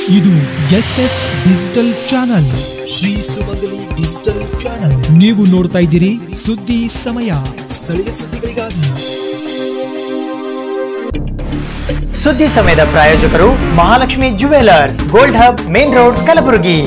ಇದು SS digital channel, Shri Sumangali digital channel. ನೀವು ನೋಡ್ತಾ ಇದ್ದೀರಿ ಸುದ್ದಿ ಸಮಯ, ಸ್ಥಳೀಯ ಸುದ್ದಿಗಳಿಗಾಗಿ. ಸುದ್ದಿ ಸಮಯದ ಪ್ರಾಯೋಜಕರು Mahalakshmi jewellers, gold hub, main road, Kalaburagi.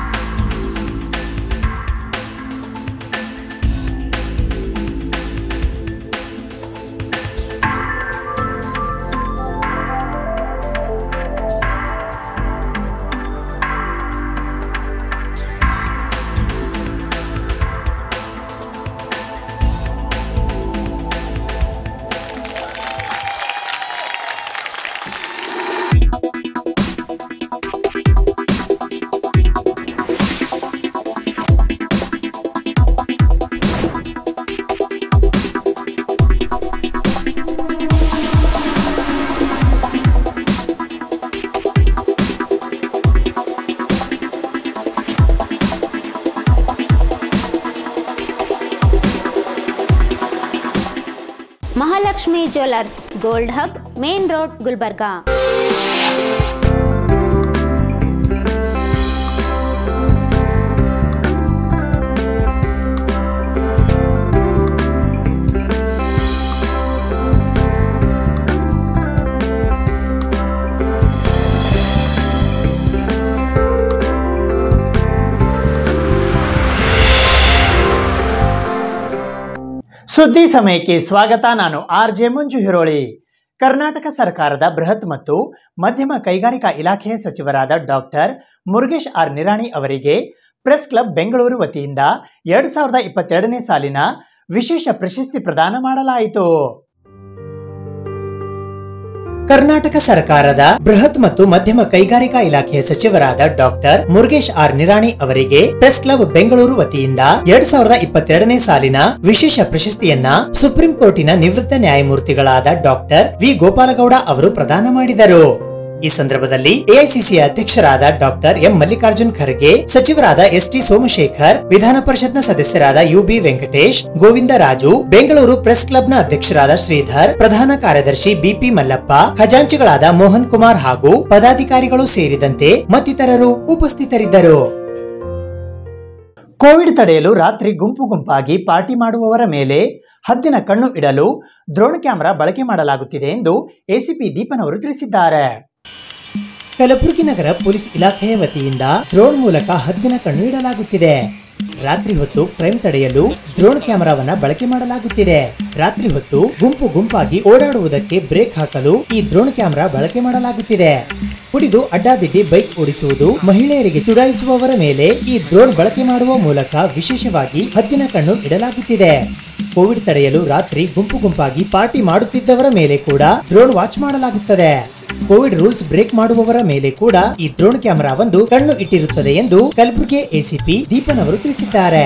Mahalakshmi jewellers, gold hub, main road, Gulbarga. ಸುದ್ದಿ ಸಮಯಕ್ಕೆ ಸ್ವಾಗತ. ನಾನು RJ ಮಂಜು ಹಿರೋಳಿ. ಕರ್ನಾಟಕ ಸರ್ಕಾರದ ಬೃಹತ್ ಮತ್ತು ಮಧ್ಯಮ ಕೈಗಾರಿಕಾ ಇಲಾಖೆಯ ಸಚಿವರಾದ ಡಾಕ್ಟರ್ ಮುರುಗೇಶ್ ಆರ್ ನಿರಾಣಿ ಅವರಿಗೆ ಪ್ರೆಸ್ ಕ್ಲಬ್ ಬೆಂಗಳೂರು ವತಿಯಿಂದ 2022ನೇ ಸಾಲಿನ ವಿಶೇಷ ಪ್ರಶಸ್ತಿ ಪ್ರದಾನ ಮಾಡಲಾಯಿತು. ಕರ್ನಾಟಕ ಸರ್ಕಾರದ ಬೃಹತ್ ಮತ್ತು ಮಧ್ಯಮ ಕೈಗಾರಿಕಾ ಇಲಾಖೆಯ ಸಚಿವರಾದ ಡಾಕ್ಟರ್ ಮುರುಗೇಶ್ ಆರ್ ನಿರಾಣಿ ಅವರಿಗೆ ಪ್ರೆಸ್ ಕ್ಲಬ್ ಬೆಂಗಳೂರು ವತಿಯಿಂದ 2022ನೇ ಸಾಲಿನ ವಿಶೇಷ ಪ್ರಶಸ್ತಿಯನ್ನ ಸುಪ್ರೀಂ ಕೋರ್ಟಿನ ನಿವೃತ್ತ ನ್ಯಾಯಮೂರ್ತಿಗಳಾದ ಡಾಕ್ಟರ್ ವಿ ಗೋಪಾಲಗೌಡ ಅವರು ಪ್ರದಾನ ಮಾಡಿದರು. ಈ ಸಂದರ್ಭದಲ್ಲಿ ಎಐಸಿಸಿ ಅಧ್ಯಕ್ಷರಾದ ಡಾಕ್ಟರ್ ಎಂ ಮಲ್ಲಿಕಾರ್ಜುನ್ ಖರ್ಗೆ, ಸಚಿವರಾದ ST ಸೋಮಶೇಖರ್, ವಿಧಾನ ಪರಿಷತ್ನ ಸದಸ್ಯರಾದ UB ವೆಂಕಟೇಶ್, ಗೋವಿಂದ ರಾಜು, ಬೆಂಗಳೂರು ಪ್ರೆಸ್ ಕ್ಲಬ್ನ ಅಧ್ಯಕ್ಷರಾದ ಶ್ರೀಧರ್, ಪ್ರಧಾನ ಕಾರ್ಯದರ್ಶಿ BP ಮಲ್ಲಪ್ಪ, ಖಜಾಂಚಿಗಳಾದ ಮೋಹನ್ ಕುಮಾರ್ ಹಾಗೂ ಪದಾಧಿಕಾರಿಗಳು ಸೇರಿದಂತೆ ಮತ್ತಿತರರು ಉಪಸ್ಥಿತರಿದ್ದರು. ಕೋವಿಡ್ ತಡೆಯಲು ರಾತ್ರಿ ಗುಂಪು ಗುಂಪಾಗಿ ಪಾರ್ಟಿ ಮಾಡುವವರ ಮೇಲೆ ಹದ್ದಿನ ಕಣ್ಣು ಇಡಲು ಡ್ರೋನ್ ಕ್ಯಾಮೆರಾ ಬಳಕೆ ಮಾಡಲಾಗುತ್ತಿದೆ ಎಂದು ACP ದೀಪನವರು ತಿಳಿಸಿದ್ದಾರೆ. ಕಲಬುರಗಿ ನಗರ ಪೊಲೀಸ್ ಇಲಾಖೆಯ ವತಿಯಿಂದ ಡ್ರೋನ್ ಮೂಲಕ ಹದ್ದಿನ ಕಣ್ಣು ಇಡಲಾಗುತ್ತಿದೆ. ರಾತ್ರಿ ಹೊತ್ತು ಕ್ರೈಮ್ ತಡೆಯಲು ಡ್ರೋನ್ ಕ್ಯಾಮೆರಾವನ್ನ ಬಳಕೆ ಮಾಡಲಾಗುತ್ತಿದೆ. ರಾತ್ರಿ ಹೊತ್ತು ಗುಂಪು ಗುಂಪಾಗಿ ಓಡಾಡುವುದಕ್ಕೆ ಬ್ರೇಕ್ ಹಾಕಲು ಈ ಡ್ರೋನ್ ಕ್ಯಾಮೆರಾ ಬಳಕೆ ಮಾಡಲಾಗುತ್ತಿದೆ. ಕುಡಿದು ಅಡ್ಡಾದಿಡ್ಡಿ ಬೈಕ್ ಓಡಿಸುವುದು, ಮಹಿಳೆಯರಿಗೆ ಚುಡಾಯಿಸುವವರ ಮೇಲೆ ಈ ಡ್ರೋನ್ ಬಳಕೆ ಮಾಡುವ ಮೂಲಕ ವಿಶೇಷವಾಗಿ ಹದ್ದಿನ ಕಣ್ಣು ಇಡಲಾಗುತ್ತಿದೆ. ಕೋವಿಡ್ ತಡೆಯಲು ರಾತ್ರಿ ಗುಂಪು ಗುಂಪಾಗಿ ಪಾರ್ಟಿ ಮಾಡುತ್ತಿದ್ದವರ ಮೇಲೆ ಕೂಡ ಡ್ರೋನ್ ವಾಚ್ ಮಾಡಲಾಗುತ್ತದೆ. ಕೋವಿಡ್ ರೂಲ್ಸ್ ಬ್ರೇಕ್ ಮಾಡುವವರ ಮೇಲೆ ಕೂಡ ಈ ಡ್ರೋನ್ ಕ್ಯಾಮೆರಾ ಒಂದು ಕಣ್ಣು ಇಟ್ಟಿರುತ್ತದೆ ಎಂದು ಕಲಬುರಗಿ ACP ದೀಪನವರು ತಿಳಿಸಿದ್ದಾರೆ.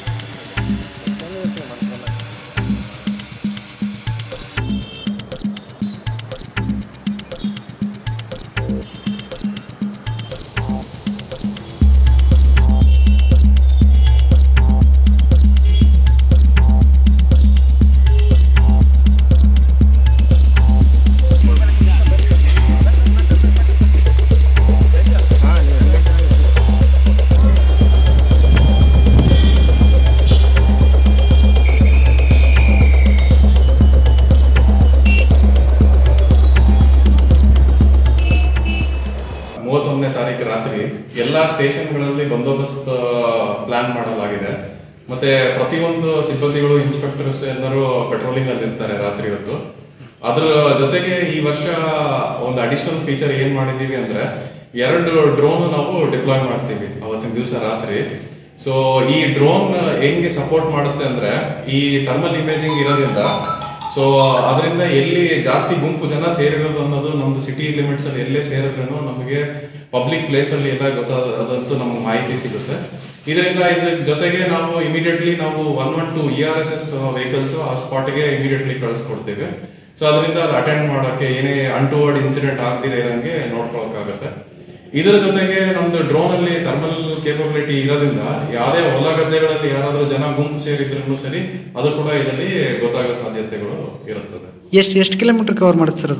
ರಾತ್ರಿ ಎಲ್ಲಾ ಸ್ಟೇಷನ್ಗಳಲ್ಲಿ ಬಂದೋಬಸ್ತ್ ಪ್ಲಾನ್ ಮಾಡಲಾಗಿದೆ. ಮತ್ತೆ ಪ್ರತಿಯೊಂದು ಸಿಬ್ಬಂದಿಗಳು, ಇನ್ಸ್ಪೆಕ್ಟರ್ಸ್ ಎಲ್ಲರೂ ಪೆಟ್ರೋಲಿಂಗ್ ಅಲ್ಲಿ ಇರ್ತಾರೆ ರಾತ್ರಿ ಹೊತ್ತು. ಅದ್ರ ಜೊತೆಗೆ ಈ ವರ್ಷ ಒಂದು ಅಡಿಷನಲ್ ಫೀಚರ್ ಏನ್ ಮಾಡಿದೀವಿ ಅಂದ್ರೆ 2 ಡ್ರೋನ್ ನಾವು ಡಿಪ್ಲಾಯ್ ಮಾಡ್ತೀವಿ ಅವತ್ತಿನ ದಿವಸ ರಾತ್ರಿ. ಸೊ ಈ ಡ್ರೋನ್ ಹೆಂಗೆ ಸಪೋರ್ಟ್ ಮಾಡುತ್ತೆ ಅಂದ್ರೆ ಈ ಥರ್ಮಲ್ ಇಮೇಜಿಂಗ್ ಇರೋದ್ರಿಂದ, ಸೊ ಅದರಿಂದ ಎಲ್ಲಿ ಜಾಸ್ತಿ ಗುಂಪು ಜನ ಸೇರಿರೋದು ಅನ್ನೋದು ನಮ್ದು ಸಿಟಿ ಲಿಮಿಟ್ಸ್ ಅಲ್ಲಿ ಎಲ್ಲೇ ಸೇರಿದ್ರೂ ನಮಗೆ ಪಬ್ಲಿಕ್ ಪ್ಲೇಸ್ ಅಲ್ಲಿ ಎಲ್ಲ ಗೊತ್ತಾದಂತೂ ನಮ್ಗೆ ಮಾಹಿತಿ ಸಿಗುತ್ತೆ. ಇದರಿಂದ ಇದ್ರ ಜೊತೆಗೆ ನಾವು ಇಮಿಡಿಯೇಟ್ಲಿ ನಾವು 112 ERSS ವೆಹಿಕಲ್ಸ್ ಆ ಸ್ಪಾಟ್ಗೆ ಇಮಿಡಿಯೇಟ್ಲಿ ಕಳಿಸ್ಕೊಡ್ತೀವಿ. ಸೊ ಅದರಿಂದ ಅದು ಅಟೆಂಡ್ ಮಾಡೋಕೆ ಏನೇ ಅನ್ಟುವರ್ಡ್ ಇನ್ಸಿಡೆಂಟ್ ಆಗದಿರ ಇರಂಗೆ ನೋಡ್ಕೊಳಕ್ಕಾಗತ್ತೆ. ಇದರ ಜೊತೆಗೆ ನಮ್ದು ಡ್ರೋನ್ ಅಲ್ಲಿ ಥರ್ಮಲ್ ಕೇಪಬಿಲಿಟಿ ಇರೋದ್ರಿಂದ ಯಾವುದೇ ಹೊಲ ಗದ್ದೆಗಳಲ್ಲಿ ಯಾರಾದ್ರೂ ಜನ ಗುಂಪು ಸೇರಿದ್ರು ಸರಿ ಅದು ಕೂಡ ಇದರಲ್ಲಿ ಗೊತ್ತಾಗೋ ಸಾಧ್ಯತೆಗಳು ಇರುತ್ತದೆ. ಎಷ್ಟು ಕಿಲೋಮೀಟರ್ ಕವರ್ ಮಾಡುತ್ತೆ ಸರ್ ಅದು?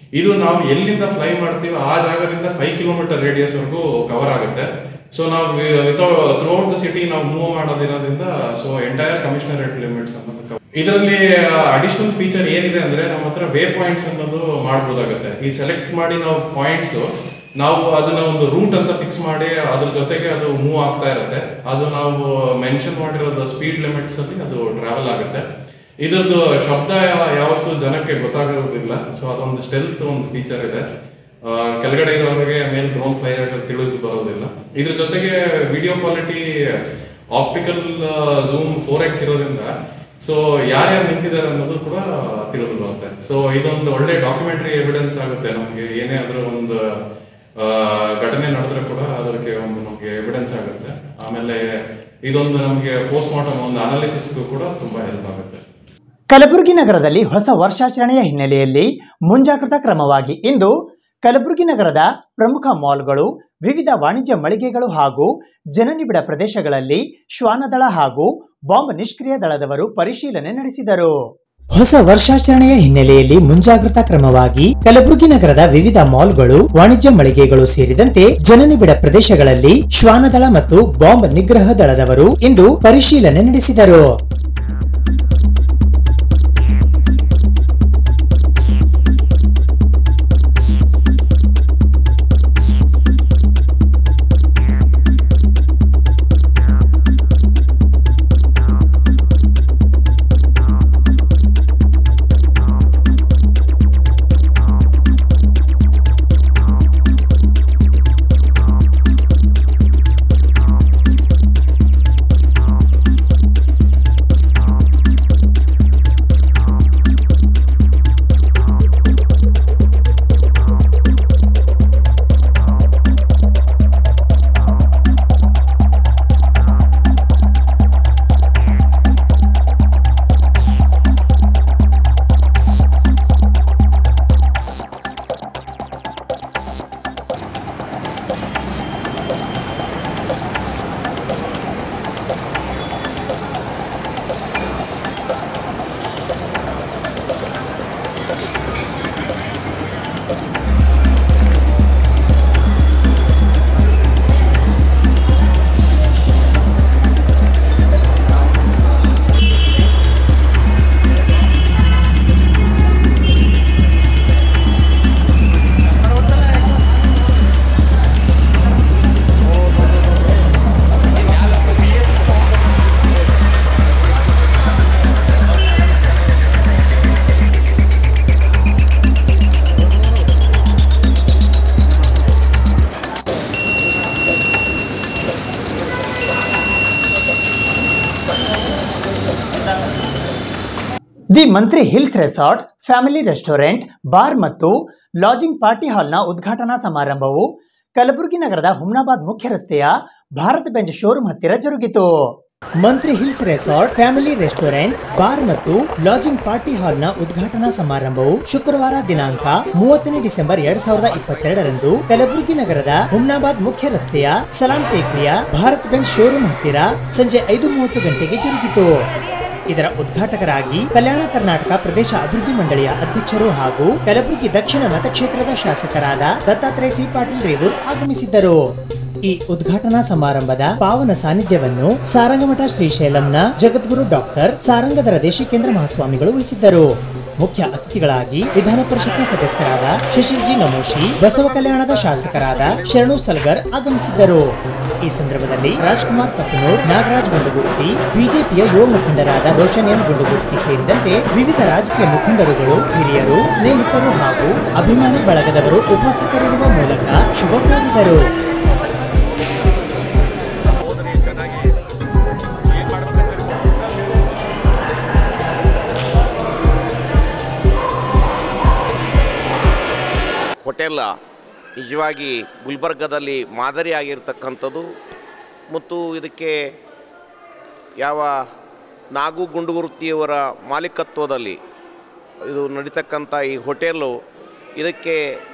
ಇದು ನಾವು ಎಲ್ಲಿಂದ ಫ್ಲೈ ಮಾಡ್ತೀವೋ ಆ ಜಾಗದಿಂದ 5 ಕಿಲೋಮೀಟರ್ ರೇಡಿಯಸ್ ವರೆಗೂ ಕವರ್ ಆಗುತ್ತೆ. ಸೊ ನಾವು ಥ್ರೂ ಔಟ್ ದ ಸಿಟಿ ನಾವು ಮೂವ್ ಮಾಡೋದಿರೋದ್ರಿಂದ ಸೊ ಎಂಟೈರ್ ಕಮಿಷನರೇಟ್ ಲಿಮಿಟ್ಸ್ ಅನ್ನೋದು. ಇದರಲ್ಲಿ ಅಡಿಷನಲ್ ಫೀಚರ್ ಏನಿದೆ ಅಂದ್ರೆ ನಮ್ಮ ಹತ್ರ ವೇ ಪಾಯಿಂಟ್ಸ್ ಅನ್ನೋದು ಮಾಡಬಹುದಾಗುತ್ತೆ. ಈ ಸೆಲೆಕ್ಟ್ ಮಾಡಿ ನಾವು ಪಾಯಿಂಟ್ಸ್ ನಾವು ಅದನ್ನ ಒಂದು ರೂಟ್ ಅಂತ ಫಿಕ್ಸ್ ಮಾಡಿ ಅದ್ರ ಜೊತೆಗೆ ಅದು ಮೂವ್ ಆಗ್ತಾ ಇರುತ್ತೆ. ಅದು ನಾವು ಮೆನ್ಷನ್ ಮಾಡಿರೋದು ಸ್ಪೀಡ್ ಲಿಮಿಟ್ಸ್ ಅಲ್ಲಿ ಅದು ಟ್ರಾವೆಲ್ ಆಗುತ್ತೆ. ಇದ್ರದ್ದು ಶಬ್ದ ಯಾವತ್ತೂ ಜನಕ್ಕೆ ಗೊತ್ತಾಗೋದಿಲ್ಲ. ಸೊ ಅದೊಂದು ಸ್ಟೆಲ್ತ್ ಒಂದು ಫೀಚರ್ ಇದೆ. ಕೆಳಗಡೆ ಇರೋರಿಗೆ ಮೇಲೆ ಡ್ರೋನ್ ಫ್ಲೈ ಆಗೋದು ತಿಳಿದು ಬರೋದಿಲ್ಲ. ಇದ್ರ ಜೊತೆಗೆ video quality optical zoom 4x ಇರೋದ್ರಿಂದ ಸೊ ಯಾರ್ಯಾರು ನಿಂತಿದ್ದಾರೆ ಅನ್ನೋದು ಕೂಡ ತಿಳಿದು ಬರುತ್ತೆ. ಸೊ ಇದೊಂದು ಒಳ್ಳೆ ಡಾಕ್ಯುಮೆಂಟರಿ ಎವಿಡೆನ್ಸ್ ಆಗುತ್ತೆ ನಮಗೆ. ಏನೇ ಆದ್ರೂ ಒಂದು ಘಟನೆ ನಡೆದ್ರೆ ಕೂಡ ಅದಕ್ಕೆ ಒಂದು ನಮಗೆ ಎವಿಡೆನ್ಸ್ ಆಗುತ್ತೆ. ಆಮೇಲೆ ಇದೊಂದು ನಮಗೆ ಪೋಸ್ಟ್ ಮಾರ್ಟಮ್ ಒಂದು ಅನಾಲಿಸಿಸ್ಗೂ ಕೂಡ ತುಂಬಾ ಹೆಲ್ಪ್ ಆಗುತ್ತೆ. ಕಲಬುರಗಿ ನಗರದಲ್ಲಿ ಹೊಸ ವರ್ಷಾಚರಣೆಯ ಹಿನ್ನೆಲೆಯಲ್ಲಿ ಮುಂಜಾಗ್ರತಾ ಕ್ರಮವಾಗಿ ಇಂದು ಕಲಬುರಗಿ ನಗರದ ಪ್ರಮುಖ ಮಾಲ್ಗಳು, ವಿವಿಧ ವಾಣಿಜ್ಯ ಮಳಿಗೆಗಳು ಹಾಗೂ ಜನನಿಬಿಡ ಪ್ರದೇಶಗಳಲ್ಲಿ ಶ್ವಾನದಳ ಹಾಗೂ ಬಾಂಬ್ ನಿಷ್ಕ್ರಿಯ ದಳದವರು ಪರಿಶೀಲನೆ ನಡೆಸಿದರು. ಹೊಸ ವರ್ಷಾಚರಣೆಯ ಹಿನ್ನೆಲೆಯಲ್ಲಿ ಮುಂಜಾಗ್ರತಾ ಕ್ರಮವಾಗಿ ಕಲಬುರಗಿ ನಗರದ ವಿವಿಧ ಮಾಲ್ಗಳು, ವಾಣಿಜ್ಯ ಮಳಿಗೆಗಳು ಸೇರಿದಂತೆ ಜನನಿಬಿಡ ಪ್ರದೇಶಗಳಲ್ಲಿ ಶ್ವಾನದಳ ಮತ್ತು ಬಾಂಬ್ ನಿಗ್ರಹ ದಳದವರು ಇಂದು ಪರಿಶೀಲನೆ ನಡೆಸಿದರು. The Mantri hills resort, family restaurant, bar ಮತ್ತು ಲಾಜಿಂಗ್ ಪಾರ್ಟಿ ಹಾಲ್ನ ಉದ್ಘಾಟನಾ ಸಮಾರಂಭವು ಕಲಬುರಗಿ ನಗರದ ಹುಮ್ನಾಬಾದ್ ಮುಖ್ಯ ರಸ್ತೆಯ ಭಾರತ್ ಬೆಂಚ್ ಶೋರೂಮ್ ಹತ್ತಿರ ಜರುಗಿತು. Mantri hills resort, family restaurant, bar ಮತ್ತು ಲಾಜಿಂಗ್ ಪಾರ್ಟಿ ಹಾಲ್ನ ಉದ್ಘಾಟನಾ ಸಮಾರಂಭವು ಶುಕ್ರವಾರ ದಿನಾಂಕ 30 ಡಿಸೆಂಬರ್ 2022ರಂದು ಕಲಬುರಗಿ ನಗರದ ಹುಮ್ನಾಬಾದ್ ಮುಖ್ಯ ರಸ್ತೆಯ ಸಲಾಂ ಟೇಕ್ರಿಯ ಭಾರತ್ ಬೆಂಚ್ ಶೋರೂಮ್ ಹತ್ತಿರ ಸಂಜೆ 5:30 ಗಂಟೆಗೆ ಜರುಗಿತು. ಇದರ ಉದ್ಘಾಟಕರಾಗಿ ಕಲ್ಯಾಣ ಕರ್ನಾಟಕ ಪ್ರದೇಶ ಅಭಿವೃದ್ಧಿ ಮಂಡಳಿಯ ಅಧ್ಯಕ್ಷರು ಹಾಗೂ ಕಲಬುರಗಿ ದಕ್ಷಿಣ ಮತಕ್ಷೇತ್ರದ ಶಾಸಕರಾದ ದತ್ತಾತ್ರೇಯ ಸಿ ಪಾಟೀಲ್ ರೇವೂರ್ ಆಗಮಿಸಿದ್ದರು. ಈ ಉದ್ಘಾಟನಾ ಸಮಾರಂಭದ ಪಾವನ ಸಾನ್ನಿಧ್ಯವನ್ನು ಸಾರಂಗಮಠ ಶ್ರೀಶೈಲಂನ ಜಗದ್ಗುರು ಡಾಕ್ಟರ್ ಸಾರಂಗಧರ ದೇಶಿಕೇಂದ್ರ ಮಹಾಸ್ವಾಮಿಗಳು ವಹಿಸಿದ್ದರು. ಮುಖ್ಯ ಅತಿಥಿಗಳಾಗಿ ವಿಧಾನ ಪರಿಷತ್ನ ಸದಸ್ಯರಾದ ಶಶಿಲ್ಜಿ ನಮೋಶಿ, ಬಸವ ಕಲ್ಯಾಣದ ಶಾಸಕರಾದ ಶರಣು ಸಲ್ಗರ್ ಆಗಮಿಸಿದ್ದರು. ಈ ಸಂದರ್ಭದಲ್ಲಿ ರಾಜ್ಕುಮಾರ್ ಕಪ್ಪನೂರ್, ನಾಗರಾಜ್ ಗುಂಡಗುರ್ತಿ, ಬಿಜೆಪಿಯ ಯುವ ಮುಖಂಡರಾದ ರೋಷನ್ ಎಂ ಗುಂಡಗುರ್ತಿ ಸೇರಿದಂತೆ ವಿವಿಧ ರಾಜಕೀಯ ಮುಖಂಡರುಗಳು, ಹಿರಿಯರು, ಸ್ನೇಹಿತರು ಹಾಗೂ ಅಭಿಮಾನಿ ಬಳಗದವರು ಉಪಸ್ಥಿತರಿರುವ ಮೂಲಕ ಶುಭ ಕೋರಿದರು. ಹೋಟೆಲ್ ನಿಜವಾಗಿ ಗುಲ್ಬರ್ಗದಲ್ಲಿ ಮಾದರಿಯಾಗಿರ್ತಕ್ಕಂಥದ್ದು ಮತ್ತು ಇದಕ್ಕೆ ಯಾವ ನಾಗು ಗುಂಡುಗುರ್ತಿಯವರ ಮಾಲೀಕತ್ವದಲ್ಲಿ ಇದು ನಡೀತಕ್ಕಂಥ ಈ ಹೋಟೆಲು, ಇದಕ್ಕೆ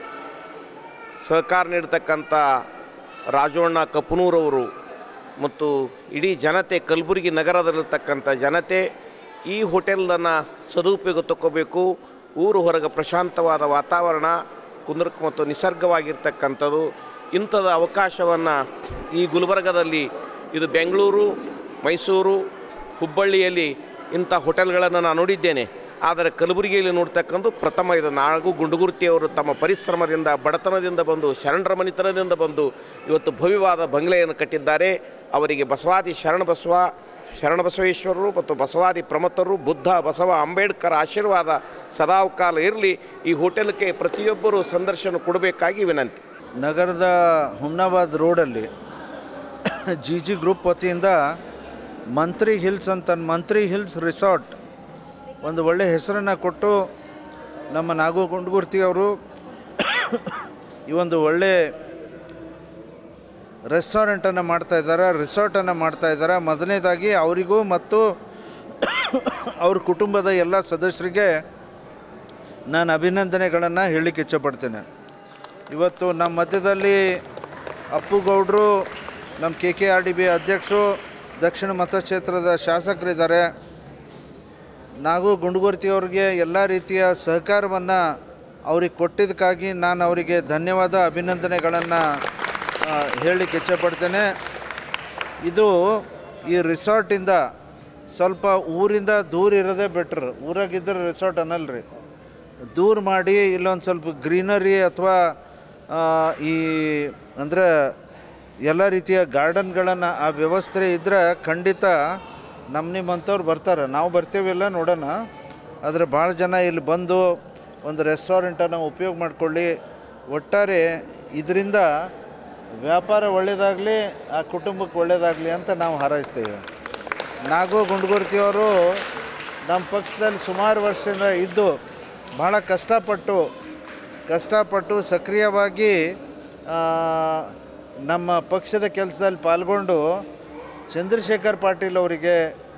ಸಹಕಾರ ನೀಡತಕ್ಕಂಥ ರಾಜೋಣ್ಣ ಕಪ್ಪನೂರವರು ಮತ್ತು ಇಡೀ ಜನತೆ, ಕಲಬುರಗಿ ನಗರದಲ್ಲಿರ್ತಕ್ಕಂಥ ಜನತೆ ಈ ಹೋಟೆಲನ್ನು ಸದುಪಯೋಗ ತಗೋಬೇಕು ಊರು ಹೊರಗೆ ಪ್ರಶಾಂತವಾದ ವಾತಾವರಣ ಕುಂದರಕ್ಕೆ ಮತ್ತು ನಿಸರ್ಗವಾಗಿರ್ತಕ್ಕಂಥದ್ದು. ಇಂಥದ ಅವಕಾಶವನ್ನು ಈ ಗುಲ್ಬರ್ಗದಲ್ಲಿ, ಇದು ಬೆಂಗಳೂರು, ಮೈಸೂರು, ಹುಬ್ಬಳ್ಳಿಯಲ್ಲಿ ಇಂಥ ಹೋಟೆಲ್ಗಳನ್ನು ನಾನು ನೋಡಿದ್ದೇನೆ. ಆದರೆ ಕಲಬುರಗಿಯಲ್ಲಿ ನೋಡ್ತಕ್ಕಂಥ ಪ್ರಥಮ ಇದು. ನಾಗು ಗುಂಡುಗುರ್ತಿಯವರು ತಮ್ಮ ಪರಿಶ್ರಮದಿಂದ, ಬಡತನದಿಂದ ಬಂದು, ಶರಣರ ಮನಿತನದಿಂದ ಬಂದು ಇವತ್ತು ಭವ್ಯವಾದ ಬಂಗಲೆಯನ್ನು ಕಟ್ಟಿದ್ದಾರೆ. ಅವರಿಗೆ ಬಸವಾದಿ ಶರಣಬಸವೇಶ್ವರರು ಮತ್ತು ಬಸವಾದಿ ಪ್ರಮತ್ತರು, ಬುದ್ಧ, ಬಸವ, ಅಂಬೇಡ್ಕರ್ ಆಶೀರ್ವಾದ ಸದಾಕಾಲ ಇರಲಿ. ಈ ಹೋಟೆಲ್ಗೆ ಪ್ರತಿಯೊಬ್ಬರು ಸಂದರ್ಶನ ಕೊಡಬೇಕಾಗಿ ವಿನಂತಿ. ನಗರದ ಹುಮ್ನಾಬಾದ್ ರೋಡಲ್ಲಿ ಜಿ ಗ್ರೂಪ್ ವತಿಯಿಂದ ಮಂತ್ರಿ ಹಿಲ್ಸ್ ರಿಸಾರ್ಟ್ ಒಂದು ಒಳ್ಳೆಯ ಹೆಸರನ್ನು ಕೊಟ್ಟು ನಮ್ಮ ನಾಗು ಗುಂಡುಗುರ್ತಿಯವರು ಈ ಒಂದು ಒಳ್ಳೆ ರೆಸ್ಟೋರೆಂಟನ್ನು ಮಾಡ್ತಾಯಿದ್ದಾರೆ, ರಿಸಾರ್ಟನ್ನು ಮಾಡ್ತಾಯಿದ್ದಾರೆ. ಮೊದಲನೇದಾಗಿ ಅವರಿಗೂ ಮತ್ತು ಅವ್ರ ಕುಟುಂಬದ ಎಲ್ಲ ಸದಸ್ಯರಿಗೆ ನಾನು ಅಭಿನಂದನೆಗಳನ್ನು ಹೇಳಲಿಕ್ಕೆ ಇಚ್ಛಪಡ್ತೇನೆ. ಇವತ್ತು ನಮ್ಮ ಮಧ್ಯದಲ್ಲಿ ಅಪ್ಪುಗೌಡರು, ನಮ್ಮ KKRDB ಅಧ್ಯಕ್ಷರು, ದಕ್ಷಿಣ ಮತಕ್ಷೇತ್ರದ ಶಾಸಕರಿದ್ದಾರೆ. ನಾಗು ಗುಂಡುಗುರ್ತಿಯವ್ರಿಗೆ ಎಲ್ಲ ರೀತಿಯ ಸಹಕಾರವನ್ನು ಅವ್ರಿಗೆ ಕೊಟ್ಟಿದ್ದಕ್ಕಾಗಿ ನಾನು ಅವರಿಗೆ ಧನ್ಯವಾದ, ಅಭಿನಂದನೆಗಳನ್ನು ಹೇಳಲಿಕ್ಕೆ ಇಚ್ಛಪಡ್ತೇನೆ. ಇದು ಈ ರಿಸಾರ್ಟಿಂದ ಸ್ವಲ್ಪ ಊರಿಂದ ದೂರ ಇರೋದೇ ಬೆಟ್ರ್. ಊರಾಗಿದ್ದರೆ ರಿಸಾರ್ಟ್ ಅನ್ನಲ್ರಿ, ದೂರ ಮಾಡಿ ಇಲ್ಲೊಂದು ಸ್ವಲ್ಪ ಗ್ರೀನರಿ ಅಥವಾ ಈ ಅಂದರೆ ಎಲ್ಲ ರೀತಿಯ ಗಾರ್ಡನ್ಗಳನ್ನು ಆ ವ್ಯವಸ್ಥೆ ಇದ್ದರೆ ಖಂಡಿತ ನಿಮ್ಮಂಥವ್ರು ಬರ್ತಾರೆ. ನಾವು ಬರ್ತೀವಿಲ್ಲ ನೋಡೋಣ. ಆದರೆ ಭಾಳ ಜನ ಇಲ್ಲಿ ಬಂದು ಒಂದು ರೆಸ್ಟೋರೆಂಟನ್ನು ಉಪಯೋಗ ಮಾಡಿಕೊಳ್ಳಿ. ಒಟ್ಟಾರೆ ಇದರಿಂದ ವ್ಯಾಪಾರ ಒಳ್ಳೆಯದಾಗಲಿ, ಆ ಕುಟುಂಬಕ್ಕೆ ಒಳ್ಳೆಯದಾಗಲಿ ಅಂತ ನಾವು ಹಾರೈಸ್ತೇವೆ. ನಾಗು ಗುಂಡುಗುರ್ತಿಯವರು ನಮ್ಮ ಪಕ್ಷದಲ್ಲಿ ಸುಮಾರು ವರ್ಷದಿಂದ ಇದ್ದು ಭಾಳ ಕಷ್ಟಪಟ್ಟು ಸಕ್ರಿಯವಾಗಿ ನಮ್ಮ ಪಕ್ಷದ ಕೆಲಸದಲ್ಲಿ ಪಾಲ್ಗೊಂಡು ಚಂದ್ರಶೇಖರ್ ಪಾಟೀಲ್ ಅವರಿಗೆ,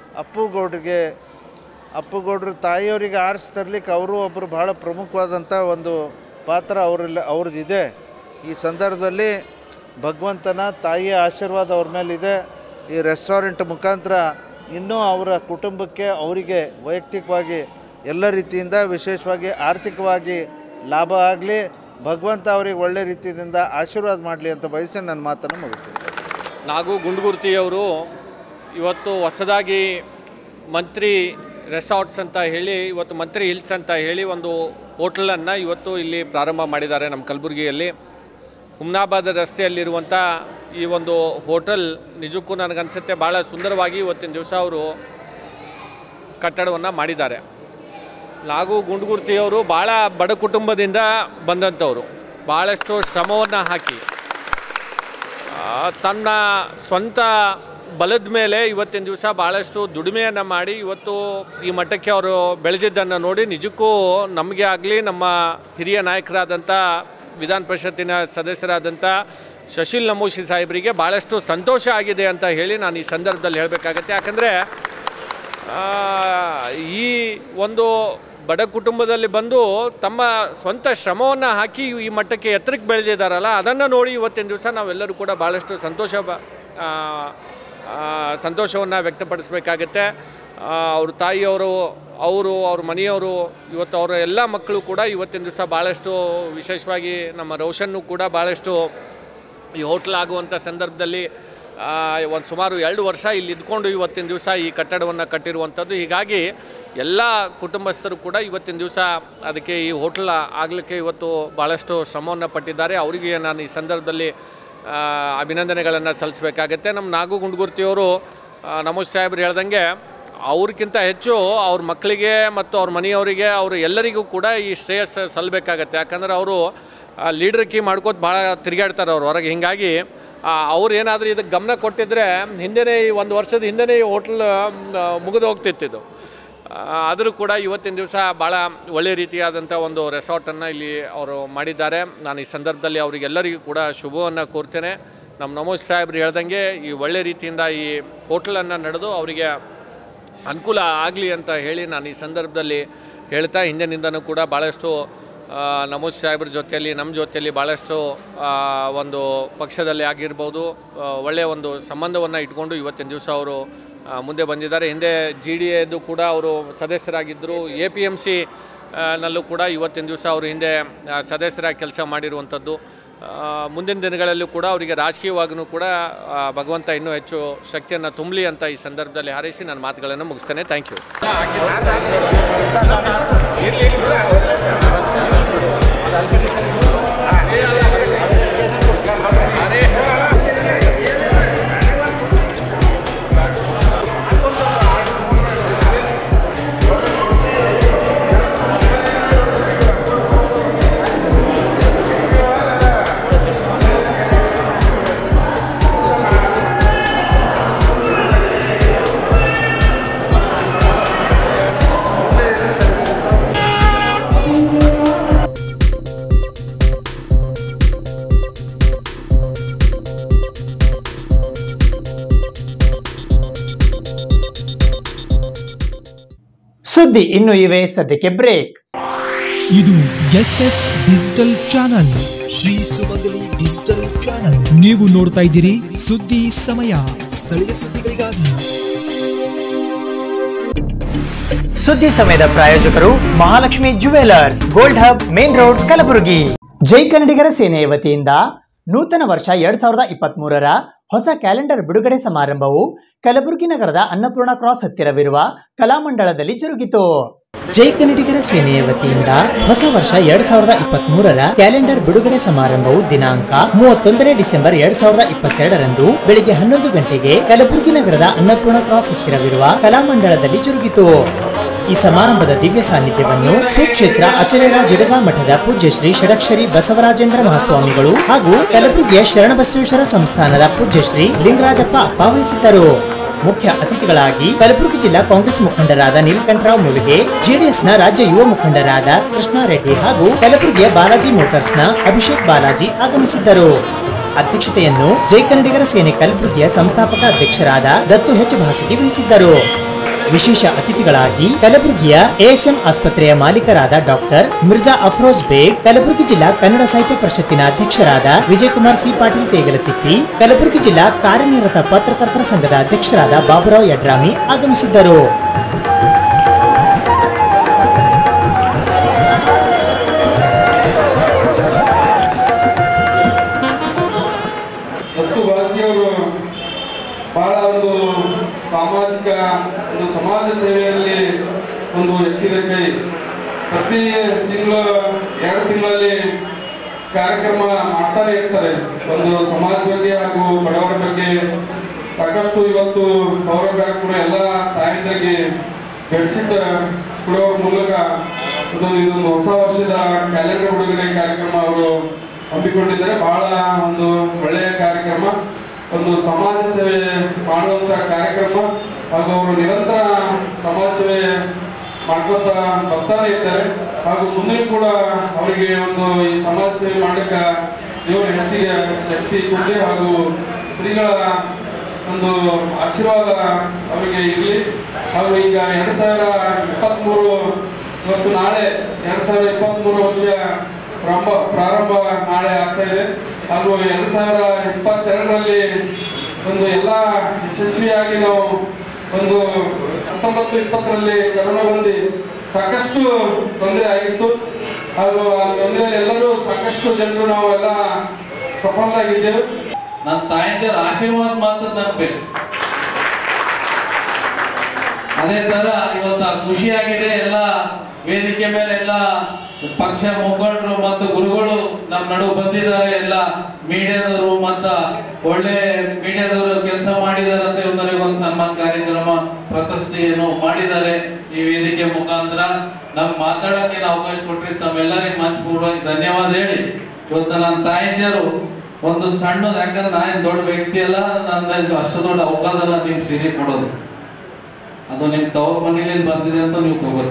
ಅಪ್ಪುಗೌಡ್ರ ತಾಯಿಯವರಿಗೆ ಆರಿಸಿ ತರಲಿಕ್ಕೆ ಅವರು ಒಬ್ಬರು ಭಾಳ ಪ್ರಮುಖವಾದಂಥ ಒಂದು ಪಾತ್ರ ಅವ್ರದ್ದಿದೆ. ಈ ಸಂದರ್ಭದಲ್ಲಿ ಭಗವಂತನ ತಾಯಿಯ ಆಶೀರ್ವಾದ ಅವ್ರ ಮೇಲಿದೆ. ಈ ರೆಸ್ಟೋರೆಂಟ್ ಮುಖಾಂತರ ಇನ್ನೂ ಅವರ ಕುಟುಂಬಕ್ಕೆ, ಅವರಿಗೆ ವೈಯಕ್ತಿಕವಾಗಿ ಎಲ್ಲ ರೀತಿಯಿಂದ, ವಿಶೇಷವಾಗಿ ಆರ್ಥಿಕವಾಗಿ ಲಾಭ ಆಗಲಿ, ಭಗವಂತ ಅವರಿಗೆ ಒಳ್ಳೆ ರೀತಿಯಿಂದ ಆಶೀರ್ವಾದ ಮಾಡಲಿ ಅಂತ ಬಯಸಿ ನನ್ನ ಮಾತನ್ನು ಮುಗಿಸ್ತೀನಿ. ನಾಗು ಗುಂಡುಗುರ್ತಿಯವರು ಇವತ್ತು ಹೊಸದಾಗಿ ಮಂತ್ರಿ ರೆಸಾರ್ಟ್ಸ್ ಅಂತ ಹೇಳಿ, ಇವತ್ತು ಮಂತ್ರಿ ಹಿಲ್ಸ್ ಅಂತ ಹೇಳಿ ಒಂದು ಹೋಟೆಲನ್ನು ಇವತ್ತು ಇಲ್ಲಿ ಪ್ರಾರಂಭ ಮಾಡಿದ್ದಾರೆ ನಮ್ಮ ಕಲಬುರಗಿಯಲ್ಲಿ. ಹುಮ್ನಾಬಾದ್ ರಸ್ತೆಯಲ್ಲಿರುವಂಥ ಈ ಒಂದು ಹೋಟೆಲ್ ನಿಜಕ್ಕೂ ನನಗನ್ಸುತ್ತೆ ಭಾಳ ಸುಂದರವಾಗಿ ಇವತ್ತಿನ ದಿವಸ ಅವರು ಕಟ್ಟಡವನ್ನು ಮಾಡಿದ್ದಾರೆ. ನಾಗು ಗುಂಡುಗುರ್ತಿಯವರು ಭಾಳ ಬಡ ಕುಟುಂಬದಿಂದ ಬಂದಂಥವರು. ಭಾಳಷ್ಟು ಶ್ರಮವನ್ನು ಹಾಕಿ ತನ್ನ ಸ್ವಂತ ಬಲದ ಮೇಲೆ ಇವತ್ತಿನ ದಿವಸ ಭಾಳಷ್ಟು ದುಡಿಮೆಯನ್ನು ಮಾಡಿ ಇವತ್ತು ಈ ಮಟ್ಟಕ್ಕೆ ಅವರು ಬೆಳೆದಿದ್ದನ್ನು ನೋಡಿ ನಿಜಕ್ಕೂ ನಮಗೆ ಆಗಲಿ, ನಮ್ಮ ಹಿರಿಯ ನಾಯಕರಾದಂಥ ವಿಧಾನ ಪರಿಷತ್ತಿನ ಸದಸ್ಯರಾದಂಥ ಶಶಿಲ್ ನಮೋಶಿ ಸಾಹೇಬರಿಗೆ ಭಾಳಷ್ಟು ಸಂತೋಷ ಆಗಿದೆ ಅಂತ ಹೇಳಿ ನಾನು ಈ ಸಂದರ್ಭದಲ್ಲಿ ಹೇಳಬೇಕಾಗತ್ತೆ. ಯಾಕಂದರೆ ಈ ಒಂದು ಬಡ ಕುಟುಂಬದಲ್ಲಿ ಬಂದು ತಮ್ಮ ಸ್ವಂತ ಶ್ರಮವನ್ನು ಹಾಕಿ ಈ ಮಟ್ಟಕ್ಕೆ ಎತ್ತರಕ್ಕೆ ಬೆಳೆದಿದ್ದಾರಲ್ಲ, ಅದನ್ನು ನೋಡಿ ಇವತ್ತಿನ ದಿವಸ ನಾವೆಲ್ಲರೂ ಕೂಡ ಭಾಳಷ್ಟು ಸಂತೋಷವನ್ನು ವ್ಯಕ್ತಪಡಿಸಬೇಕಾಗತ್ತೆ. ಅವ್ರ ತಾಯಿಯವರು, ಅವ್ರ ಮನೆಯವರು, ಇವತ್ತು ಅವರ ಎಲ್ಲ ಮಕ್ಕಳು ಕೂಡ ಇವತ್ತಿನ ದಿವಸ ಭಾಳಷ್ಟು, ವಿಶೇಷವಾಗಿ ನಮ್ಮ ರೋಷನ್ನು ಕೂಡ ಭಾಳಷ್ಟು ಈ ಹೋಟ್ಲ್ ಆಗುವಂಥ ಸಂದರ್ಭದಲ್ಲಿ ಒಂದು ಸುಮಾರು 2 ವರ್ಷ ಇಲ್ಲಿ ಇದ್ಕೊಂಡು ಇವತ್ತಿನ ದಿವಸ ಈ ಕಟ್ಟಡವನ್ನು ಕಟ್ಟಿರುವಂಥದ್ದು. ಹೀಗಾಗಿ ಎಲ್ಲ ಕುಟುಂಬಸ್ಥರು ಕೂಡ ಇವತ್ತಿನ ದಿವಸ ಅದಕ್ಕೆ ಈ ಹೋಟ್ಲ್ ಆಗಲಿಕ್ಕೆ ಇವತ್ತು ಭಾಳಷ್ಟು ಶ್ರಮವನ್ನು ಪಟ್ಟಿದ್ದಾರೆ. ಅವರಿಗೆ ನಾನು ಈ ಸಂದರ್ಭದಲ್ಲಿ ಅಭಿನಂದನೆಗಳನ್ನು ಸಲ್ಲಿಸಬೇಕಾಗತ್ತೆ. ನಮ್ಮ ನಾಗು ಗುಂಡುಗುರ್ತಿಯವರು ನಮೋಶ್ ಸಾಹೇಬ್ರು ಹೇಳ್ದಂಗೆ ಅವ್ರಿಗಿಂತ ಹೆಚ್ಚು ಅವ್ರ ಮಕ್ಕಳಿಗೆ ಮತ್ತು ಅವ್ರ ಮನೆಯವರಿಗೆ, ಅವರು ಎಲ್ಲರಿಗೂ ಕೂಡ ಈ ಶ್ರೇಯಸ್ ಸಲ್ಲಬೇಕಾಗತ್ತೆ. ಯಾಕಂದರೆ ಅವರು ಲೀಡರ್ ಕೀ ಮಾಡ್ಕೋತ ಭಾಳ ತಿರುಗಾಡ್ತಾರೆ ಅವ್ರು ಹೊರಗೆ. ಹೀಗಾಗಿ ಅವ್ರು ಏನಾದರೂ ಇದಕ್ಕೆ ಗಮನ ಕೊಟ್ಟಿದ್ದರೆ ಹಿಂದೆಯೇ, ಈ 1 ವರ್ಷದ ಹಿಂದೆಯೇ ಈ ಹೋಟ್ಲ್ ಮುಗಿದು ಹೋಗ್ತಿತ್ತು. ಆದರೂ ಕೂಡ ಇವತ್ತಿನ ದಿವಸ ಭಾಳ ಒಳ್ಳೆಯ ರೀತಿಯಾದಂಥ ಒಂದು ರೆಸಾರ್ಟನ್ನು ಇಲ್ಲಿ ಅವರು ಮಾಡಿದ್ದಾರೆ. ನಾನು ಈ ಸಂದರ್ಭದಲ್ಲಿ ಅವರಿಗೆಲ್ಲರಿಗೂ ಕೂಡ ಶುಭವನ್ನು ಕೋರ್ತೇನೆ. ನಮ್ಮ ನಮೋಶ್ ಸಾಹೇಬ್ರು ಹೇಳ್ದಂಗೆ ಈ ಒಳ್ಳೆ ರೀತಿಯಿಂದ ಈ ಹೋಟ್ಲನ್ನು ನಡೆದು ಅವರಿಗೆ ಅನುಕೂಲ ಆಗಲಿ ಅಂತ ಹೇಳಿ ನಾನು ಈ ಸಂದರ್ಭದಲ್ಲಿ ಹೇಳ್ತಾ, ಹಿಂದಿನಿಂದನೂ ಕೂಡ ಭಾಳಷ್ಟು ನಮೋಶ್ ಸಾಹೇಬ್ರ ಜೊತೆಯಲ್ಲಿ, ನಮ್ಮ ಜೊತೆಯಲ್ಲಿ ಭಾಳಷ್ಟು ಒಂದು ಪಕ್ಷದಲ್ಲಿ ಆಗಿರ್ಬೋದು ಒಳ್ಳೆಯ ಒಂದು ಸಂಬಂಧವನ್ನು ಇಟ್ಕೊಂಡು ಇವತ್ತಿನ ದಿವಸ ಅವರು ಮುಂದೆ ಬಂದಿದ್ದಾರೆ. ಹಿಂದೆ GDAದು ಕೂಡ ಅವರು ಸದಸ್ಯರಾಗಿದ್ದರು. APMC ನಲ್ಲೂ ಕೂಡ ಇವತ್ತಿನ ದಿವಸ ಅವರು ಹಿಂದೆ ಸದಸ್ಯರಾಗಿ ಕೆಲಸ ಮಾಡಿರುವಂಥದ್ದು. ಮುಂದಿನ ದಿನಗಳಲ್ಲೂ ಕೂಡ ಅವರಿಗೆ ರಾಜಕೀಯವಾಗೂ ಕೂಡ ಭಗವಂತ ಇನ್ನೂ ಹೆಚ್ಚು ಶಕ್ತಿಯನ್ನು ತುಂಬಲಿ ಅಂತ ಈ ಸಂದರ್ಭದಲ್ಲಿ ಹಾರೈಸಿ ನನ್ನ ಮಾತುಗಳನ್ನು ಮುಗಿಸ್ತೇನೆ. Thank you. ಸುದ್ದಿ ಇನ್ನು ಇವೆ, ಸದ್ಯಕ್ಕೆ ಬ್ರೇಕ್. ಇದು SS digital channel, Shri Sumangali digital channel. ನೀವು ನೋಡ್ತಾ ಇದ್ದೀರಿ ಸುದ್ದಿ ಸಮಯ, ಸ್ಥಳೀಯ ಸುದ್ದಿಗಳಿಗಾಗಿ. ಸುದ್ದಿ ಸಮಯದ ಪ್ರಾಯೋಜಕರು Mahalakshmi jewellers, gold hub, main road, Kalaburagi. Jai ಕನ್ನಡಿಗರ ಸೇನೆಯ ವತಿಯಿಂದ ನೂತನ ವರ್ಷ 2023ರ ಹೊಸ ಕ್ಯಾಲೆಂಡರ್ ಬಿಡುಗಡೆ ಸಮಾರಂಭವು ಕಲಬುರಗಿ ನಗರದ ಅನ್ನಪೂರ್ಣ ಕ್ರಾಸ್ ಹತ್ತಿರವಿರುವ ಕಲಾಮಂಡಲದಲ್ಲಿ ಜರುಗಿತು. ಜೈ ಕನ್ನಡಿಗರ ಸೇನೆಯ ವತಿಯಿಂದ ಹೊಸ ವರ್ಷ 2023ರ ಕ್ಯಾಲೆಂಡರ್ ಬಿಡುಗಡೆ ಸಮಾರಂಭವು ದಿನಾಂಕ 31 ಡಿಸೆಂಬರ್ 2022ರಂದು ಬೆಳಿಗ್ಗೆ 11 ಗಂಟೆಗೆ ಕಲಬುರಗಿ ನಗರದ ಅನ್ನಪೂರ್ಣ ಕ್ರಾಸ್ ಹತ್ತಿರವಿರುವ ಕಲಾಮಂಡಲದಲ್ಲಿ ಜರುಗಿತು. ಈ ಸಮಾರಂಭದ ದಿವ್ಯ ಸಾನ್ನಿಧ್ಯವನ್ನು ಸುಕ್ಷೇತ್ರ ಅಚಲೇರ ಜಿಡಗಾ ಮಠದ ಪೂಜ್ಯ ಶ್ರೀ ಷಡಕ್ಷರಿ ಬಸವರಾಜೇಂದ್ರ ಮಹಾಸ್ವಾಮಿಗಳು ಹಾಗೂ ಕಲಬುರಗಿಯ ಶರಣಬಸವೇಶ್ವರ ಸಂಸ್ಥಾನದ ಪೂಜ್ಯ ಶ್ರೀ ಲಿಂಗರಾಜಪ್ಪ ಅಪ್ಪ ವಹಿಸಿದ್ದರು. ಮುಖ್ಯ ಅತಿಥಿಗಳಾಗಿ ಕಲಬುರಗಿ ಜಿಲ್ಲಾ ಕಾಂಗ್ರೆಸ್ ಮುಖಂಡರಾದ ನೀಲಕಂಠರಾವ್ ಮುಲುಗೆ, ಜೆಡಿಎಸ್ನ ರಾಜ್ಯ ಯುವ ಮುಖಂಡರಾದ ಕೃಷ್ಣಾರೆಡ್ಡಿ ಹಾಗೂ ಕಲಬುರಗಿಯ ಬಾಲಾಜಿ ಮೋಟಾರ್ಸ್ನ ಅಭಿಷೇಕ್ ಬಾಲಾಜಿ ಆಗಮಿಸಿದ್ದರು. ಅಧ್ಯಕ್ಷತೆಯನ್ನು ಜೈ ಕನ್ನಡಿಗರ ಸೇನೆ ಕಲಬುರಗಿಯ ಸಂಸ್ಥಾಪಕ ಅಧ್ಯಕ್ಷರಾದ ದತ್ತು ಹೆಚ್ ಭಾಸಗಿ ವಹಿಸಿದ್ದರು. ವಿಶೇಷ ಅತಿಥಿಗಳಾಗಿ ಕಲಬುರಗಿಯ ASM ಆಸ್ಪತ್ರೆಯ ಮಾಲೀಕರಾದ ಡಾಕ್ಟರ್ ಮಿರ್ಜಾ ಅಫ್ರೋಜ್ ಬೇಗ್, ಕಲಬುರಗಿ ಜಿಲ್ಲಾ ಕನ್ನಡ ಸಾಹಿತ್ಯ ಪರಿಷತ್ತಿನ ಅಧ್ಯಕ್ಷರಾದ ವಿಜಯಕುಮಾರ್ ಸಿ ಪಾಟೀಲ್ ತೇಗಲತಿಪ್ಪಿ, ಕಲಬುರಗಿ ಜಿಲ್ಲಾ ಕಾರ್ಯನಿರತ ಪತ್ರಕರ್ತರ ಸಂಘದ ಅಧ್ಯಕ್ಷರಾದ ಬಾಬುರಾವ್ ಯಡ್ರಾಮಿ ಆಗಮಿಸಿದ್ದರು. ಸಾಮಾಜಿಕ ಒಂದು ಸಮಾಜ ಸೇವೆಯಲ್ಲಿ ಒಂದು ಎತ್ತಿದ ಕೈ. ಪ್ರತಿ ತಿಂಗಳು 2 ತಿಂಗಳಲ್ಲಿ ಕಾರ್ಯಕ್ರಮ ಮಾಡ್ತಾನೆ ಇರ್ತಾರೆ. ಒಂದು ಸಮಾಜ ಬಗ್ಗೆ ಹಾಗೂ ಬಡವರ ಬಗ್ಗೆ ಸಾಕಷ್ಟು. ಇವತ್ತು ಪೌರ ಕಾರ್ಯಕ್ರಮ ಎಲ್ಲ ತಾಯಂದರಿಗೆ ಬೆಡ್ಶೀಟ್ ಕೊಡುವ ಮೂಲಕ ಇದೊಂದು ಹೊಸ ವರ್ಷದ ಕ್ಯಾಲೆಂಡರ್ ಬಿಡುಗಡೆ ಕಾರ್ಯಕ್ರಮ ಅವರು ಹಮ್ಮಿಕೊಂಡಿದ್ದಾರೆ. ಬಹಳ ಒಂದು ಒಳ್ಳೆಯ ಕಾರ್ಯಕ್ರಮ, ಒಂದು ಸಮಾಜ ಸೇವೆ ಮಾಡುವಂತ ಕಾರ್ಯಕ್ರಮ ಹಾಗೂ ಅವರು ನಿರಂತರ ಸಮಾಜ ಸೇವೆ ಮಾಡ್ಕೊತ ಬರ್ತಾನೆ ಇದ್ದಾರೆ. ಹಾಗೂ ಮುಂದೆ ಕೂಡ ಅವರಿಗೆ ಒಂದು ಈ ಸಮಾಜ ಸೇವೆ ಮಾಡಲಿಕ್ಕೆ ದೇವರ ಹೆಚ್ಚಿಗೆ ಶಕ್ತಿ ಕೊಡಲಿ ಹಾಗೂ ಶ್ರೀಗಳ ಒಂದು ಆಶೀರ್ವಾದ ಅವರಿಗೆ ಇರಲಿ. ಹಾಗೂ ಈಗ 2023 ಇವತ್ತು ನಾಳೆ 2023 ವರ್ಷ ಪ್ರಾರಂಭ ನಾಳೆ ಆಗ್ತಾ ಇದೆ. ಹಾಗೂ 2022ರಲ್ಲಿ ಒಂದು ಎಲ್ಲ ಯಶಸ್ವಿಯಾಗಿ ನಾವು ಒಂದು 19-20ರಲ್ಲಿ ಕರೋನಾ ಬಂದು ಸಾಕಷ್ಟು ತೊಂದರೆ ಆಗಿತ್ತು. ಹಾಗೂ ಆ ತೊಂದರೆಯಲ್ಲಿ ಎಲ್ಲರೂ ಸಾಕಷ್ಟು ಜನರು ನಾವೆಲ್ಲ ಸಫಲರಾಗಿದ್ದೇವೆ. ನನ್ನ ತಾಯಿಯರ ಆಶೀರ್ವಾದ ಮಾತ್ರ ನೆನಪಬೇಕು. ಅದೇ ತರ ಇವತ್ತು ಖುಷಿಯಾಗಿದೆ. ಎಲ್ಲ ವೇದಿಕೆ ಮೇಲೆ ಎಲ್ಲ ಪಕ್ಷ ಮುಖಂಡರು ಮತ್ತು ಗುರುಗಳು ನಮ್ಮ ನಡುವೆ ಬಂದಿದ್ದಾರೆ. ಎಲ್ಲ ಮೀಡಿಯಾದವರು ಮತ್ತ ಒಳ್ಳೆ ಮೀಡಿಯಾದವರು ಕೆಲಸ ಮಾಡಿದ್ದಾರೆ ಅಂತ ಇವತ್ತವರಿಗೊಂದು ಸನ್ಮಾನ ಕಾರ್ಯಕ್ರಮ ಪ್ರತಿಷ್ಠೆಯನ್ನು ಮಾಡಿದ್ದಾರೆ. ಈ ವೇದಿಕೆ ಮುಖಾಂತರ ನಮ್ಗೆ ಮಾತಾಡೋಕೆ ಅವಕಾಶ ಕೊಟ್ಟರೆ ತಮ್ಮೆಲ್ಲರಿಗೂ ಮನಪೂರ್ವಕ ಧನ್ಯವಾದ ಹೇಳಿ, ಇವತ್ತು ನನ್ನ ತಾಯಿಂದಿಯರು ಒಂದು ಸಣ್ಣದು, ಯಾಕಂದ್ರೆ ನಾನು ದೊಡ್ಡ ವ್ಯಕ್ತಿ ಅಲ್ಲ, ನಂದು ಅಷ್ಟು ದೊಡ್ಡ ಅವಕಾಶ ಅಲ್ಲ ನಿಮ್ ಸೀರೆ ಕೊಡೋದು. ಅದು ನಿಮ್ ತವ್ರ ಮನೇಲಿಂದ ಬಂದಿದೆ ಅಂತ ನೀವು ತಗೋರಿ.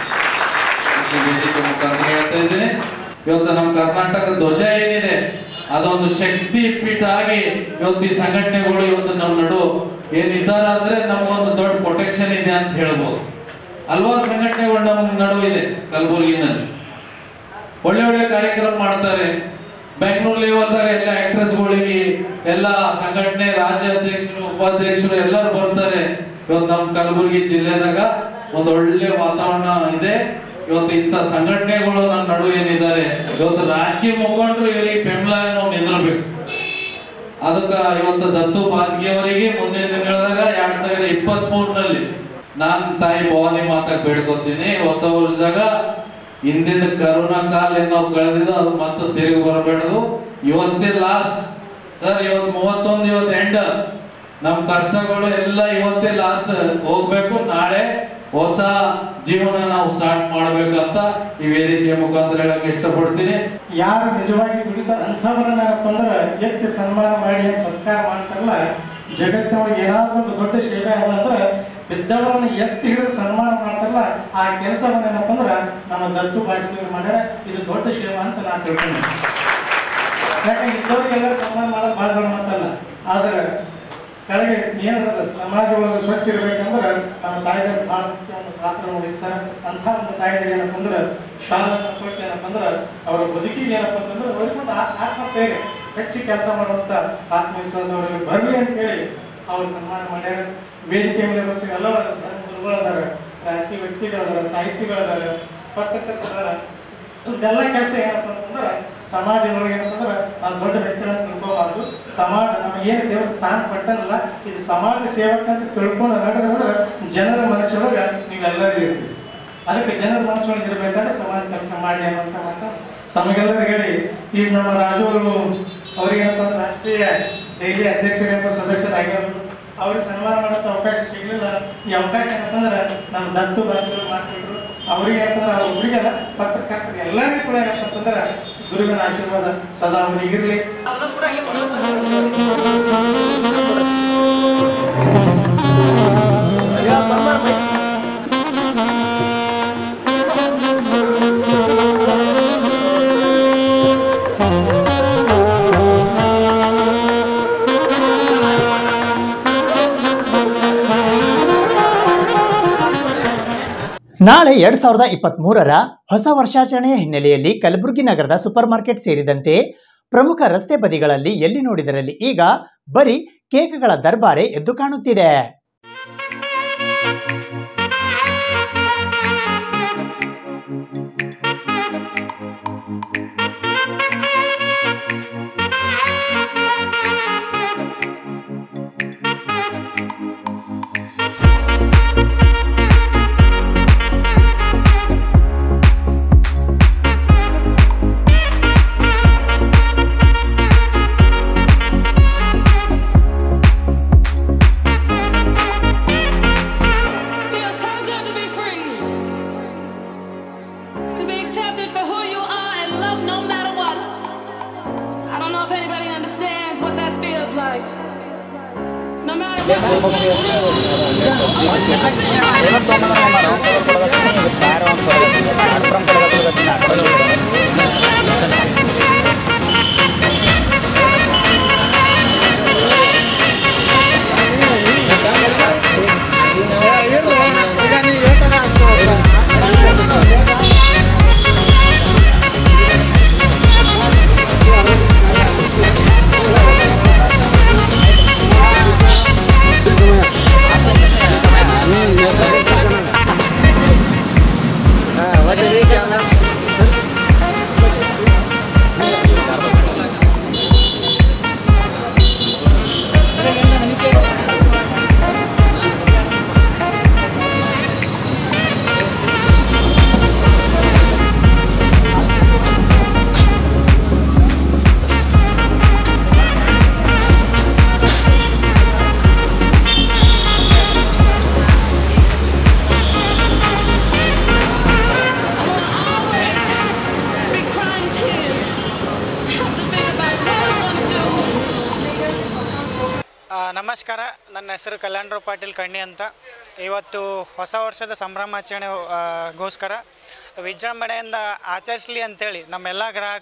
ಮುಖಾಂತರ ಹೇಳ್ತಾ ಇದ್ದೀನಿ, ಇವತ್ತು ನಮ್ಮ ಕರ್ನಾಟಕ ಧ್ವಜ ಏನಿದೆ ಅದೊಂದು ಶಕ್ತಿ ಪೀಠ ಆಗಿ ಇವತ್ತು ಈ ಸಂಘಟನೆಗಳು ಇವತ್ತು ನಮ್ಮ ನಡು ಏನಿದ್ದಾರೆ ಅಂದ್ರೆ ನಮಗೊಂದು ದೊಡ್ಡ ಪ್ರೊಟೆಕ್ಷನ್ ಇದೆ ಅಂತ ಹೇಳ್ಬೋದು. ಹಲವಾರು ಸಂಘಟನೆಗಳು ನಮ್ಮ ನಡುವೆ ಇದೆ. ಕಲಬುರಗಿನಲ್ಲಿ ಒಳ್ಳೆ ಒಳ್ಳೆ ಕಾರ್ಯಕ್ರಮ ಮಾಡ್ತಾರೆ. ಬೆಂಗಳೂರಲ್ಲಿ ಹೋದಾಗ ಎಲ್ಲ ಆಕ್ಟ್ರೆಸ್ಗಳಿಗೆ ಎಲ್ಲ ಸಂಘಟನೆ ರಾಜ್ಯಾಧ್ಯಕ್ಷರು ಉಪಾಧ್ಯಕ್ಷರು ಎಲ್ಲರೂ ಬರ್ತಾರೆ. ಇವತ್ತು ನಮ್ಮ ಕಲಬುರಗಿ ಜಿಲ್ಲೆದಾಗ ಒಂದು ಒಳ್ಳೆ ವಾತಾವರಣ ಇದೆ. ಇವತ್ತು ಇಂಥ ಸಂಘಟನೆಗಳು ನನ್ನ ನಡುವೆ ಏನಿದ್ದಾರೆ, ಇವತ್ತು ರಾಜಕೀಯ ಮುಖಂಡರು ಇವರಿಗೆ ಬೆಂಬಲ ನಾವು ನಿಂದಿರಬೇಕು. ಅದಕ್ಕೆ ಇವತ್ತು ದತ್ತು ಬಾಸ್ಗಿ ಅವರಿಗೆ ಮುಂದಿನ ದಿನಗಳಾಗ 2023ನಲ್ಲಿ ನಾನು ತಾಯಿ ಭವಾನಿ ಮಾತಾಕ್ ಬೇಡ್ಕೊತೀನಿ, ಹೊಸ ವರ್ಷದಾಗ ಹಿಂದಿನ ಕರೋನಾ ಕಾಲ ನಾವು ಕಳೆದಿದ್ದು ಅದು ಮತ್ತೆ ತಿರುಗಿ ಬರಬೇಡದು. ಇವತ್ತೇ ಲಾಸ್ಟ್ ಸರ್, ಇವತ್ತು 31, ಇವತ್ತು ಎಂಡ್. ನಮ್ಮ ಕಷ್ಟಗಳು ಎಲ್ಲ ಇವತ್ತೇ ಲಾಸ್ಟ್ ಹೋಗ್ಬೇಕು. ನಾಳೆ ಹೊಸ ಜೀವನ ನಾವು ಸ್ಟಾರ್ಟ್ ಮಾಡ್ಬೇಕಂತ ಈ ವೇದಿಕೆಯ ಮುಖಾಂತರ ಹೇಳಕ್ ಇಷ್ಟಪಡ್ತೀನಿ. ಯಾರು ನಿಜವಾಗಿ ದುಡಿತಾರೆ ಅಂಥವ್ರನ್ನಪ್ಪ ಅಂದ್ರೆ ಎತ್ತಿ ಸನ್ಮಾನ ಮಾಡಿ ಸತ್ಕಾರ ಮಾಡ್ತಾರಲ್ಲ, ಜಗತ್ತಿನೊಳಗೆ ಏನಾದ್ರೂ ಒಂದು ದೊಡ್ಡ ಸೇವೆ ಅದಂದ್ರೆ ಬಿದ್ದವರನ್ನ ಎತ್ತಿ ಹಿಡಿದು ಸನ್ಮಾನ ಮಾಡ್ತಾರಲ್ಲ, ಆ ಕೆಲಸವನ್ನ ಏನಪ್ಪ ಅಂದ್ರೆ ನಮ್ಮ ದತ್ತು ಬಾಸ್ಗಿ ಮಾಡ್ಯಾರ. ಇದು ದೊಡ್ಡ ಸೇವೆ ಅಂತ ನಾನು ತಿಳ್ಕೊಂಡೆ. ಯಾಕಂದ್ರೆ ಇದ್ದವರಿಗೆಲ್ಲ ಸನ್ಮಾನ ಮಾಡೋದು ಭಾಳ ದೊಡ್ಡ ಮಾತಲ್ಲ. ಆದ್ರೆ ಕೆಳಗೆ ಏನದ ಸಮಾಜವನ್ನು ಸ್ವಚ್ಛ ಇರ್ಬೇಕಂದ್ರೆ ನಮ್ಮ ತಾಯಿಗಳು ಭಾಳ ಮುಖ್ಯ ಒಂದು ಪಾತ್ರ ವಹಿಸ್ತಾರೆ. ಅಂಥ ಒಂದು ತಾಯಿಗಳು ಏನಪ್ಪ ಅಂದ್ರೆ ಶಾಲೆಯನ್ನು ಕೊಟ್ಟು ಏನಪ್ಪ ಅಂದ್ರೆ ಅವರ ಬದುಕಿಗೆ ಏನಪ್ಪ ಅಂತಂದ್ರೆ ಅವ್ರಿಗೊಂದು ಆತ್ಮಸ್ಥೈರ್ಯ, ಹೆಚ್ಚು ಕೆಲಸ ಮಾಡುವಂಥ ಆತ್ಮವಿಶ್ವಾಸ ಅವರಿಗೆ ಬರಲಿ ಅಂತೇಳಿ ಅವ್ರು ಸನ್ಮಾನ ಮಾಡ್ಯಾರ. ವೇದಿಕೆ ಮೇಲೆ ಇರುತ್ತೆ ಎಲ್ಲ ಗುರುಗಳದಾರ, ರಾಜಕೀಯ ವ್ಯಕ್ತಿಗಳದಾರ, ಸಾಹಿತಿಗಳದಾರ, ಪತ್ರಕರ್ತರಾದಾರ. ಇದೆಲ್ಲ ಕೆಲಸ ಏನಪ್ಪ ಅಂತಂದ್ರೆ ಸಮಾಜದೊಳಗೆ ಏನಪ್ಪ ಅಂದ್ರೆ ನಾವು ದೊಡ್ಡ ವ್ಯಕ್ತಿಗಳನ್ನು ತಿಳ್ಕೋಬಾರ್ದು. ಸಮಾಜ ನಮಗೇನು ದೇವರ ಸ್ಥಾನ ಪಟ್ಟನಲ್ಲ, ಇದು ಸಮಾಜ ಸೇವಕ ಅಂತ ತಿಳ್ಕೊಂಡು ನಡೆದ್ರೆ ಜನರ ಮನಸ್ಸೊಳಗೆ ನೀವೆಲ್ಲರೂ ಇರ್ತೀವಿ. ಅದಕ್ಕೆ ಜನರ ಮನಸ್ಸೊಳಗೆ ಇರಬೇಕಾದ್ರೆ ಸಮಾಜ ಕೆಲಸ ಮಾಡಿ ಅನ್ನುವಂಥ ಮಾತು ತಮಗೆಲ್ಲರೂ ಹೇಳಿ, ಈಗ ನಮ್ಮ ರಾಜು ಅವರು ಅವ್ರಿಗೇನಪ್ಪ ಅಂದ್ರೆ ರಾಷ್ಟ್ರೀಯ ಡೈಲಿ ಅಧ್ಯಕ್ಷರೇನಪ್ಪ ಸದಸ್ಯರಾಗ್ಯಾರು. ಅವ್ರಿಗೆ ಸನ್ಮಾನ ಮಾಡೋಂಥ ಅವಕಾಶ ಸಿಗಲಿಲ್ಲ. ಈ ಅವಕಾಶ ಏನಪ್ಪ ಅಂದ್ರೆ ನಮ್ಮ ದತ್ತು ಬಾಸ್ಗಿ ಮಾಡ್ತಿದ್ರು. ಅವ್ರಿಗೆ ಏನಂತಂದ್ರೆ ಅವ್ರಿಗೆಲ್ಲ ಪತ್ರಕರ್ತರು ಎಲ್ಲರಿಗೂ ಕೂಡ ಏನಪ್ಪ ಅಂತಂದ್ರೆ ಗುರುವಿನ ಆಶೀರ್ವಾದ ಸದಾ ಅವರಿಗಿರ್ಲಿ. ನಾಳೆ 2023ರ ಹೊಸ ವರ್ಷಾಚರಣೆಯ ಹಿನ್ನೆಲೆಯಲ್ಲಿ ಕಲಬುರಗಿ ನಗರದ ಸೂಪರ್ ಮಾರ್ಕೆಟ್ ಸೇರಿದಂತೆ ಪ್ರಮುಖ ರಸ್ತೆ ಬದಿಗಳಲ್ಲಿ ಎಲ್ಲಿ ನೋಡಿದರಲ್ಲಿ ಈಗ ಬರೀ ಕೇಕ್ಗಳ ದರ್ಬಾರೆ ಎದ್ದು ಕಾಣುತ್ತಿದೆ. ನಮಸ್ಕಾರ, ನನ್ನ ಹೆಸರು ಕಲ್ಯಾಣರಾವ್ ಪಾಟೀಲ್ ಕಣ್ಣಿ ಅಂತ. ಇವತ್ತು ಹೊಸ ವರ್ಷದ ಸಂಭ್ರಮಾಚರಣೆಗೋಸ್ಕರ ವಿಜೃಂಭಣೆಯಿಂದ ಆಚರಿಸಲಿ ಅಂಥೇಳಿ ನಮ್ಮೆಲ್ಲ ಗ್ರಾಹಕರು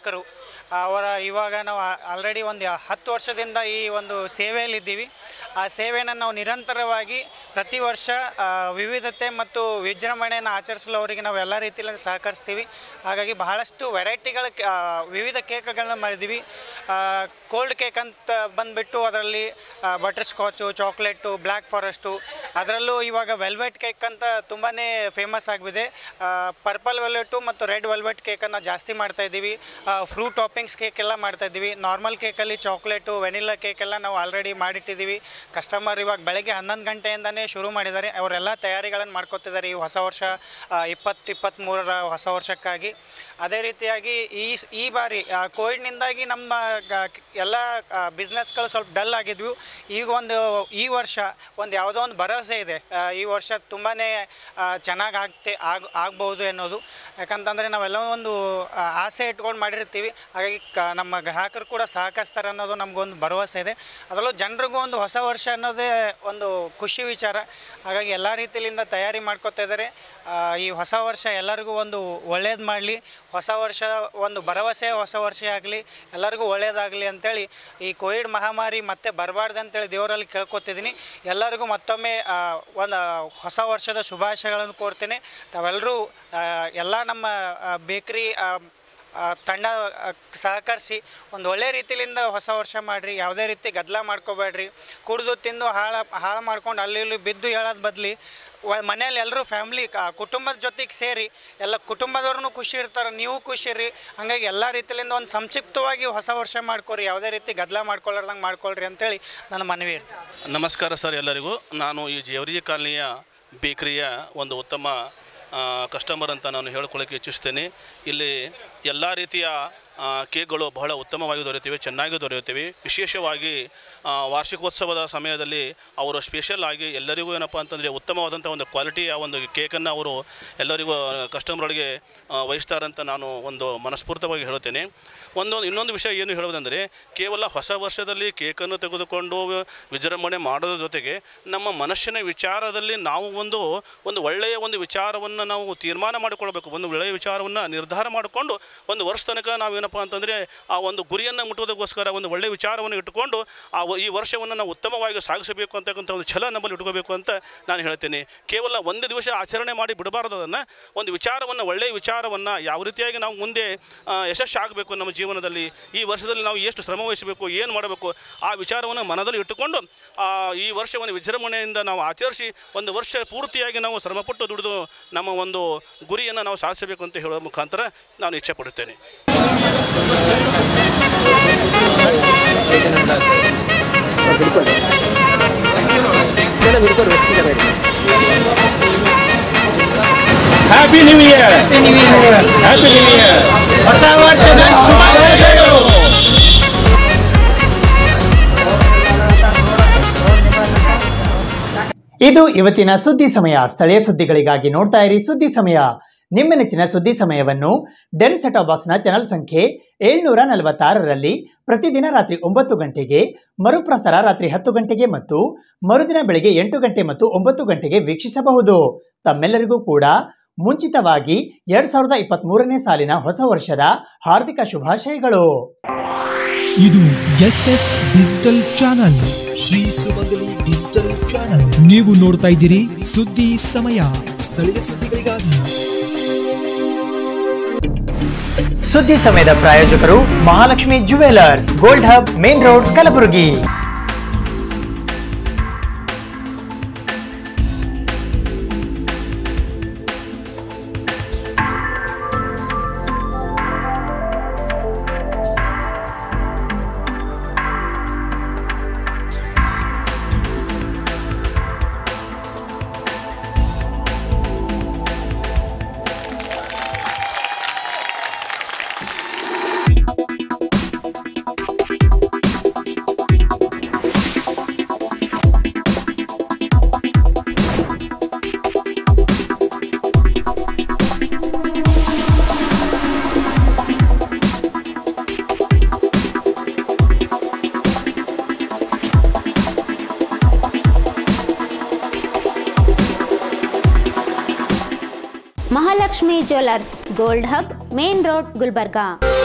ಇವಾಗ ನಾವು ಆಲ್ರೆಡಿ ಒಂದು 10 ವರ್ಷದಿಂದ ಈ ಒಂದು ಸೇವೆಯಲ್ಲಿದ್ದೀವಿ. ಆ ಸೇವೆಯನ್ನು ನಾವು ನಿರಂತರವಾಗಿ ಪ್ರತಿ ವರ್ಷ ವಿವಿಧತೆ ಮತ್ತು ವಿಜೃಂಭಣೆಯನ್ನು ಆಚರಿಸಲು ಅವರಿಗೆ ನಾವು ಎಲ್ಲ ರೀತಿಯಲ್ಲಿ ಸಹಕರಿಸ್ತೀವಿ. ಹಾಗಾಗಿ ಬಹಳಷ್ಟು ವೆರೈಟಿಗಳ ವಿವಿಧ ಕೇಕ್ಗಳನ್ನ ಮಾಡಿದ್ದೀವಿ. ಕೋಲ್ಡ್ ಕೇಕ್ ಅಂತ ಬಂದುಬಿಟ್ಟು ಅದರಲ್ಲಿ butterscotch, chocolate, black forest, ಅದರಲ್ಲೂ ಇವಾಗ ವೆಲ್ವೆಟ್ ಕೇಕ್ ಅಂತ ತುಂಬಾ ಫೇಮಸ್ ಆಗಿದೆ. ಪರ್ಪಲ್ ವೆಲ್ವೆಟು ಮತ್ತು ರೆಡ್ ವೆಲ್ವೆಟ್ ಕೇಕನ್ನು ಜಾಸ್ತಿ ಮಾಡ್ತಾಯಿದ್ದೀವಿ. ಫ್ರೂಟ್ ಟಾಪಿಂಗ್ಸ್ ಕೇಕ್ ಎಲ್ಲ ಮಾಡ್ತಾಯಿದ್ದೀವಿ. ನಾರ್ಮಲ್ ಕೇಕಲ್ಲಿ ಚಾಕ್ಲೇಟು, ವೆನಿಲಾ ಕೇಕೆಲ್ಲ ನಾವು ಆಲ್ರೆಡಿ ಮಾಡಿಟ್ಟಿದ್ದೀವಿ. ಕಸ್ಟಮರ್ ಇವಾಗ ಬೆಳಗ್ಗೆ 11 ಗಂಟೆಯಿಂದನೇ ಶುರು ಮಾಡಿದ್ದಾರೆ. ಅವರೆಲ್ಲ ತಯಾರಿಗಳನ್ನು ಮಾಡ್ಕೊತಿದ್ದಾರೆ ಈ ಹೊಸ ವರ್ಷ 2023ರ ಹೊಸ ವರ್ಷಕ್ಕಾಗಿ. ಅದೇ ರೀತಿಯಾಗಿ ಈ ಬಾರಿ ಕೋವಿಡ್ನಿಂದಾಗಿ ನಮ್ಮ ಎಲ್ಲ ಬಿಸ್ನೆಸ್ಗಳು ಸ್ವಲ್ಪ ಡಲ್ ಆಗಿದ್ವು. ಈಗ ಈ ವರ್ಷ ಯಾವುದೋ ಒಂದು ಭರವಸೆ ಇದೆ. ಈ ವರ್ಷ ತುಂಬಾ ಚೆನ್ನಾಗಿ ಆಗ್ಬೋದು ಅನ್ನೋದು. ಯಾಕಂತಂದರೆ ನಾವೆಲ್ಲ ಒಂದು ಆಸೆ ಇಟ್ಕೊಂಡು ಮಾಡಿರ್ತೀವಿ. ಹಾಗಾಗಿ ನಮ್ಮ ಗ್ರಾಹಕರು ಕೂಡ ಸಹಕರಿಸ್ತಾರೆ ಅನ್ನೋದು ನಮಗೊಂದು ಭರವಸೆ ಇದೆ. ಅದರಲ್ಲೂ ಜನರಿಗೂ ಒಂದು ಹೊಸ ವರ್ಷ ಅನ್ನೋದೇ ಒಂದು ಖುಷಿ ವಿಚಾರ. ಹಾಗಾಗಿ ಎಲ್ಲ ರೀತಿಯಿಂದ ತಯಾರಿ ಮಾಡ್ಕೊತಾ ಇದ್ದಾರೆ. ಈ ಹೊಸ ವರ್ಷ ಎಲ್ಲರಿಗೂ ಒಂದು ಒಳ್ಳೇದು ಮಾಡಲಿ, ಹೊಸ ವರ್ಷ ಒಂದು ಭರವಸೆ ಹೊಸ ವರ್ಷ ಆಗಲಿ, ಎಲ್ಲರಿಗೂ ಒಳ್ಳೇದಾಗಲಿ ಅಂಥೇಳಿ ಈ ಕೋವಿಡ್ ಮಹಾಮಾರಿ ಮತ್ತೆ ಬರಬಾರ್ದು ಅಂತೇಳಿ ದೇವರಲ್ಲಿ ಕೇಳ್ಕೊತಿದ್ದೀನಿ. ಎಲ್ಲರಿಗೂ ಮತ್ತೊಮ್ಮೆ ಒಂದು ಹೊಸ ವರ್ಷದ ಶುಭಾಶಯಗಳನ್ನು ಕೋರ್ತೀನಿ. ತಾವೆಲ್ಲರೂ ಎಲ್ಲ ನಮ್ಮ ಬೇಕ್ರಿ ತಂಡ ಸಹಕರಿಸಿ ಒಂದು ಒಳ್ಳೆ ರೀತಿಯಿಂದ ಹೊಸ ವರ್ಷ ಮಾಡಿರಿ. ಯಾವುದೇ ರೀತಿ ಗದ್ದಲ ಮಾಡ್ಕೋಬೇಡ್ರಿ. ಕುಡಿದು ತಿಂದು ಹಾಳು ಮಾಡ್ಕೊಂಡು ಅಲ್ಲಿ ಇಲ್ಲಿ ಬಿದ್ದು ಹೇಳೋದು ಬದಲಿ ಮನೆಯಲ್ಲಿ ಎಲ್ಲರೂ ಫ್ಯಾಮ್ಲಿ ಕುಟುಂಬದ ಜೊತೆಗೆ ಸೇರಿ ಎಲ್ಲ ಕುಟುಂಬದವ್ರೂ ಖುಷಿ ಇರ್ತಾರೆ, ನೀವು ಖುಷಿ ಇರಿ. ಹಾಗಾಗಿ ಎಲ್ಲ ರೀತಿಯಿಂದ ಒಂದು ಸಂಕ್ಷಿಪ್ತವಾಗಿ ಹೊಸ ವರ್ಷ ಮಾಡ್ಕೊರಿ, ಯಾವುದೇ ರೀತಿ ಗದ್ದಲ ಮಾಡ್ಕೊಳ್ಳಾರ್ದಂಗೆ ಮಾಡ್ಕೊಳ್ರಿ ಅಂತೇಳಿ ನನ್ನ ಮನವಿ ಇರ್ತದೆ. ನಮಸ್ಕಾರ ಸರ್ ಎಲ್ಲರಿಗೂ. ನಾನು ಈ ಜೇವರ್ಗಿ ಕಾಲನಿಯ ಬೇಕರಿಯ ಒಂದು ಉತ್ತಮ ಕಸ್ಟಮರ್ ಅಂತ ನಾನು ಹೇಳ್ಕೊಳ್ಳೋಕ್ಕೆ ಇಚ್ಛಿಸ್ತೇನೆ. ಇಲ್ಲಿ ಎಲ್ಲ ರೀತಿಯ ಕೇಕ್ಗಳು ಬಹಳ ಉತ್ತಮವಾಗಿ ದೊರೆಯುತ್ತವೆ, ಚೆನ್ನಾಗಿ ದೊರೆಯುತ್ತವೆ. ವಿಶೇಷವಾಗಿ ವಾರ್ಷಿಕೋತ್ಸವದ ಸಮಯದಲ್ಲಿ ಅವರು ಸ್ಪೆಷಲ್ ಆಗಿ ಎಲ್ಲರಿಗೂ ಏನಪ್ಪ ಅಂತಂದರೆ ಉತ್ತಮವಾದಂಥ ಒಂದು ಕ್ವಾಲಿಟಿಯ ಒಂದು ಕೇಕನ್ನು ಅವರು ಎಲ್ಲರಿಗೂ ಕಸ್ಟಮರ್ಗಳಿಗೆ ವಹಿಸ್ತಾರಂತ ನಾನು ಒಂದು ಮನಸ್ಫೂರ್ತವಾಗಿ ಹೇಳುತ್ತೇನೆ. ಇನ್ನೊಂದು ವಿಷಯ ಏನು ಹೇಳುವುದಂದರೆ, ಕೇವಲ ಹೊಸ ವರ್ಷದಲ್ಲಿ ಕೇಕನ್ನು ತೆಗೆದುಕೊಂಡು ವಿಜೃಂಭಣೆ ಮಾಡೋದ್ರ ಜೊತೆಗೆ ನಮ್ಮ ಮನಸ್ಸಿನ ವಿಚಾರದಲ್ಲಿ ನಾವು ಒಂದು ಒಳ್ಳೆಯ ಒಂದು ವಿಚಾರವನ್ನು ನಾವು ತೀರ್ಮಾನ ಮಾಡಿಕೊಳ್ಬೇಕು. ಒಂದು ಒಳ್ಳೆಯ ವಿಚಾರವನ್ನು ನಿರ್ಧಾರ ಮಾಡಿಕೊಂಡು ಒಂದು ವರ್ಷ ತನಕ ನಾವೇನಪ್ಪ ಅಂತಂದರೆ ಆ ಒಂದು ಗುರಿಯನ್ನು ಮುಟ್ಟುವುದಕ್ಕೋಸ್ಕರ ಒಂದು ಒಳ್ಳೆಯ ವಿಚಾರವನ್ನು ಇಟ್ಟುಕೊಂಡು ಈ ವರ್ಷವನ್ನು ನಾವು ಉತ್ತಮವಾಗಿ ಸಾಗಿಸಬೇಕು ಅಂತಕ್ಕಂಥ ಒಂದು ಛಲ ನಮ್ಮಲ್ಲಿ ಇಟ್ಕೋಬೇಕು ಅಂತ ನಾನು ಹೇಳ್ತೇನೆ. ಕೇವಲ ಒಂದು ದಿವಸ ಆಚರಣೆ ಮಾಡಿ ಬಿಡಬಾರ್ದು. ಅದನ್ನು ಒಂದು ವಿಚಾರವನ್ನು, ಒಳ್ಳೆಯ ವಿಚಾರವನ್ನು ಯಾವ ರೀತಿಯಾಗಿ ನಾವು ಮುಂದೆ ಯಶಸ್ಸು ಆಗಬೇಕು ನಮ್ಮ ಜೀವನದಲ್ಲಿ, ಈ ವರ್ಷದಲ್ಲಿ ನಾವು ಎಷ್ಟು ಶ್ರಮ ವಹಿಸಬೇಕು, ಏನು ಮಾಡಬೇಕು, ಆ ವಿಚಾರವನ್ನು ಮನದಲ್ಲಿ ಇಟ್ಟುಕೊಂಡು ಈ ವರ್ಷವನ್ನು ವಿಜೃಂಭಣೆಯಿಂದ ನಾವು ಆಚರಿಸಿ ಒಂದು ವರ್ಷ ಪೂರ್ತಿಯಾಗಿ ನಾವು ಶ್ರಮಪಟ್ಟು ದುಡಿದು ನಮ್ಮ ಒಂದು ಗುರಿಯನ್ನು ನಾವು ಸಾಧಿಸಬೇಕು ಅಂತ ಹೇಳುವ ಮುಖಾಂತರ ನಾನು ಇಚ್ಛೆ ಪಡುತ್ತೇನೆ. Happy new year, happy new year, ಹೊಸ ವರ್ಷದ ಶುಭಾಶಯಗಳು. ಇದು ಇವತ್ತಿನ ಸುದ್ದಿ ಸಮಯ. ಸ್ಥಳೀಯ ಸುದ್ದಿಗಳಿಗಾಗಿ ನೋಡ್ತಾ ಇರಿ ಸುದ್ದಿ ಸಮಯ. ನಿಮ್ಮ ನೆಚ್ಚಿನ ಸುದ್ದಿ ಸಮಯವನ್ನು ಡೆನ್ ಸೆಟಾಪ್ ಬಾಕ್ಸ್ನ ಚಾನಲ್ ಸಂಖ್ಯೆ 746ರಲ್ಲಿ ಪ್ರತಿದಿನ ರಾತ್ರಿ 9 ಗಂಟೆಗೆ, ಮರುಪ್ರಸಾರ ರಾತ್ರಿ 10 ಗಂಟೆಗೆ ಮತ್ತು ಮರುದಿನ ಬೆಳಗ್ಗೆ 8 ಗಂಟೆ ಮತ್ತು 9 ಗಂಟೆಗೆ ವೀಕ್ಷಿಸಬಹುದು. ತಮ್ಮೆಲ್ಲರಿಗೂ ಕೂಡ ಮುಂಚಿತವಾಗಿ 2023ನೇ ಸಾಲಿನ ಹೊಸ ವರ್ಷದ ಹಾರ್ದಿಕ ಶುಭಾಶಯಗಳು. ಇದು SS digital channel, Shri Sumangali digital channel. ನೀವು ನೋಡ್ತಾ ಇದ್ದೀರಿ ಸುದ್ದಿ ಸಮಯ, ಸ್ಥಳೀಯ ಸುದ್ದಿಗಳಿಗಾಗಿ. ಸುದ್ದಿ ಸಮಯದ ಪ್ರಾಯೋಜಕರು Mahalakshmi jewellers, gold hub, main road, Kalaburagi. Mahalakshmi jewellers, gold hub, main road, Gulbarga.